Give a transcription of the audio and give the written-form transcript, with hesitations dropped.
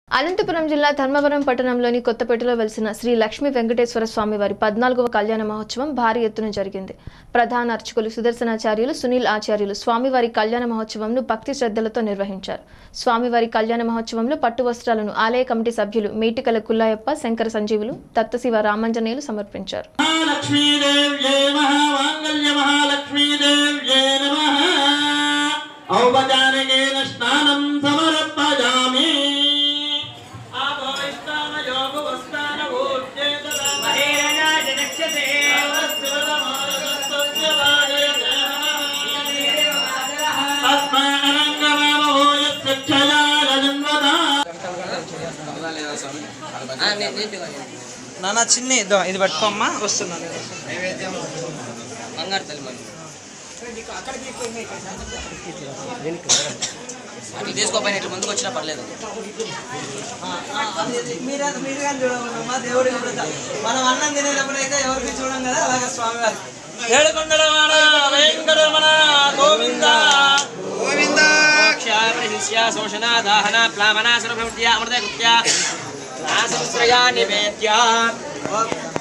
అనంతపురం జిల్లా ధర్మవరం పట్టణంలోని కొత్తపేటలో వెలిసిన శ్రీ లక్ష్మీ వెంకటేశ్వర స్వామి వారి 14వ కళ్యాణ మహోత్సవం భారీ ఎత్తున జరిగింది. ప్రధాన అర్చకులు సుదర్శనాచార్యులు సునీల్ ఆచార్యులు స్వామివారి కళ్యాణ మహోత్సవంను భక్తి శ్రద్ధలతో నిర్వహించారు. స్వామివారి కళ్యాణ మహోత్సవంలో పట్టు వస్త్రాలను ఆలయ కమిటీ సభ్యులు మేటికల కుల్లాయప్ప, శంకర సంజీవులు, దత్తశివ రామాంజనేయులు సమర్పించారు. నాన్న చిన్న ఇది పట్టుకోమ్మా వస్తున్నాను తీసుకోపోయిన ఇట్లా ముందుకు వచ్చినా పర్లేదు. మీరు కానీ చూడమ్మా దేవుడి మనం అన్నం తినేటప్పుడు అయితే ఎవరికి చూడం కదా, అలాగే స్వామి వారి ఏడుకొండలవాడ వెంకటరమణ గోవింద గోవింద శోషణ దాహన ప్లావన సర్వభృత్య అమృత కృత్య నివేద్య